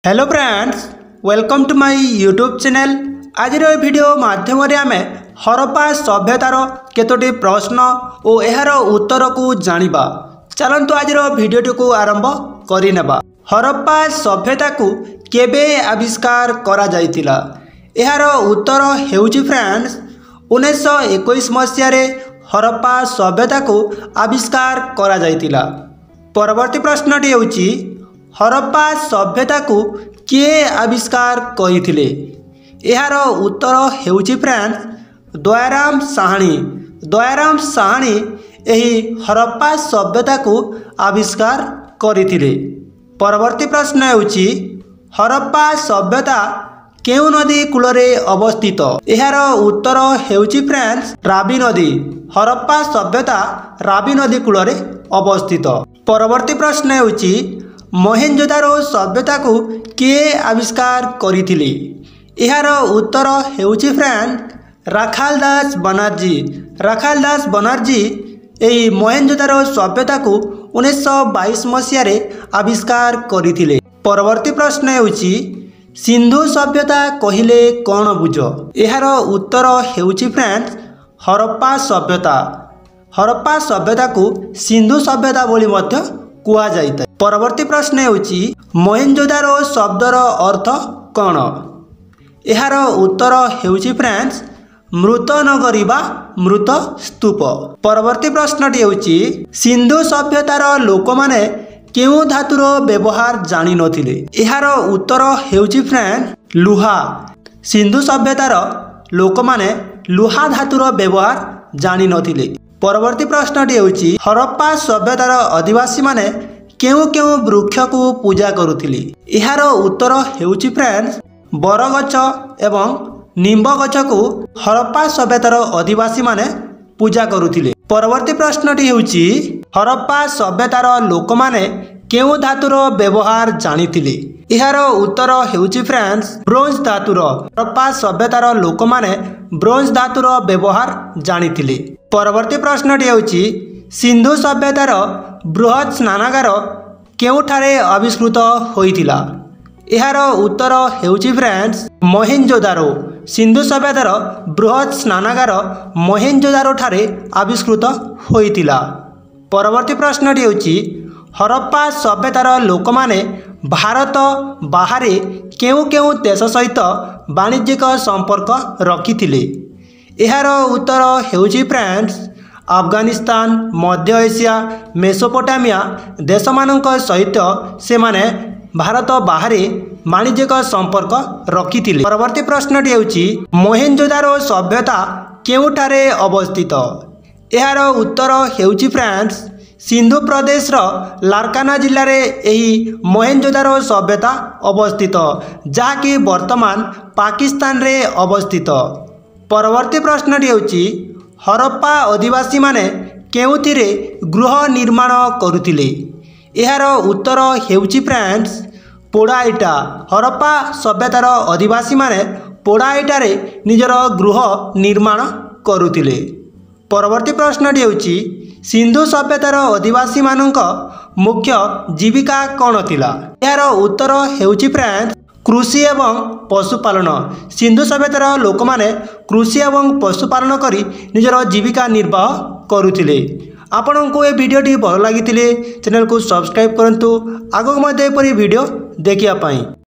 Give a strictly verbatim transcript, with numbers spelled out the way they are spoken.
Hello friends, welcome to my YouTube channel. आज video माध्यम आम हरप्पा सभ्यतार केतोटी प्रश्न और यार उत्तर को जानिबा। चलंतु आज वीडियोटी को आरंभ करिनेबा। हरप्पा सभ्यता को केबे आविष्कार करा जायतिला? यार उत्तर हेउची फ्रेंड्स उन्नीस सौ इक्कीस मसीह रे हरप्पा सभ्यता को आविष्कार करा जायतिला। परवर्ती प्रश्नटी हेउची हरप्पा सभ्यता को किए आविष्कार करथिले? यार उत्तर हेउची फ्रेंड्स दयाराम साहनी। दयाराम साहनी एही हरप्पा सभ्यता को आविष्कार करथिले। परवर्ती प्रश्न हेउची हरप्पा सभ्यता केउ नदी कूलरे अवस्थित? यार उत्तर हेउची फ्रेंड्स रावी नदी। हरप्पा सभ्यता रावी नदी कूलरे अवस्थित। परवर्ती प्रश्न हेउची मोहेंजोदारो सभ्यता को किए आविष्कार करथिले? यार उत्तर हेउची फ्रेंड राखाल दास बनर्जी। राखाल दास बनर्जी एही मोहेंजोदारो सभ्यता को उन्नीस सौ बाईस मसीह रे आविष्कार करथिले। परवर्ती प्रश्न हेउची सिंधु सभ्यता कहिले कौन बुझ? यार उत्तर हेउची फ्रेंड्स हरप्पा सभ्यता। हरप्पा सभ्यता को सिंधु सभ्यता बोली मध्य कुआ जाइता। परवर्ती प्रश्न हेउची मोहेंजोदारो शब्दर अर्थ कौन? यार उत्तर हेउची फ्रेंड्स मृत नगरी बा मृत स्तूप। परवर्ती प्रश्नटी हेउची सिंधु सभ्यतार लोक माने केउ धातुर व्यवहार जानि नथिले? यार उत्तर हेउची फ्रेंड लुहा। सिंधु सभ्यतार लोक माने लुहा धातुर व्यवहार जानि नथिले। परवर्ती प्रश्नटी हेउची हरप्पा सभ्यतार आदिवासी माने केउ केउ वृक्ष को पूजा करुथिले? यार उत्तर हेउची फ्रेंड्स बरगछ एवं निम्ब गछ को हरप्पा सभ्यतार आदिवासी माने पूजा करुथिले। परवर्ती प्रश्नटी हेउची हरप्पा सभ्यतार लोक माने केउ धातुर व्यवहार जानिथिले? यार उत्तर हेउची फ्रेंड्स ब्रोंज धातुर। हरप्पा सभ्यतार लोक माने ब्रोंज धातुर व्यवहार जानिथिले। परवर्ती प्रश्नटी हेउची सिंधु सभ्यतार बृहत स्नानागार केउठारे आविष्कृत होइतिला? यार उत्तर हेउची फ्रेंड्स मोहेंजोदारो। सिंधु सभ्यतार बृहत स्नानागार मोहेंजोदारो ठारे आविष्कृत होइतिला। परवर्ती प्रश्नटी हेउची हरप्पा सभ्यतार लोक माने भारत बाहरे केउ केउ देश सहित वाणिज्यिक संपर्क रखिथिले? यार उत्तर हेउची फ्रेंड्स अफगानिस्तान, मध्य एशिया, मेसोपोटामिया देश मानक सहित से माने भारत बाहरे वाणिज्यिक संपर्क रखिथिले। परवर्ती प्रश्नटी हेउची मोहेंजोदारो सभ्यता केउठारे अवस्थित? यार उत्तर हेउची फ्रेंड्स सिंधु प्रदेश लारकाना जिले रे एही मोहेंजोदारो सभ्यता अवस्थित, जहाँकि वर्तमान पाकिस्तान रे अवस्थित। परवर्ती प्रश्नटी हेउची हरप्पा आदिवासी माने केउथिरे गृह निर्माण करुथिले? यार उत्तर हेउची फ्रेंड्स पोड़ा इटा। हरप्पा सभ्यतार आदिवासी माने पोड़ा इटारे निजर गृह निर्माण करुथिले। परवर्ती प्रश्नटी हेउची सिंधु सभ्यतार आदिवासी मानक मुख्य जीविका कौन थिला? यार उत्तर हेउची फ्रेंड्स कृषि एवं पशुपालन। सिंधु सभ्यतार लोक माने कृषि एवं पशुपालन करी निजर जीविका निर्वाह करुथिले। आपन को ए वीडियोटी भल लागिथिले चैनल को सब्सक्राइब करंतु आगो मध्ये एपरी वीडियो देखिया पाई।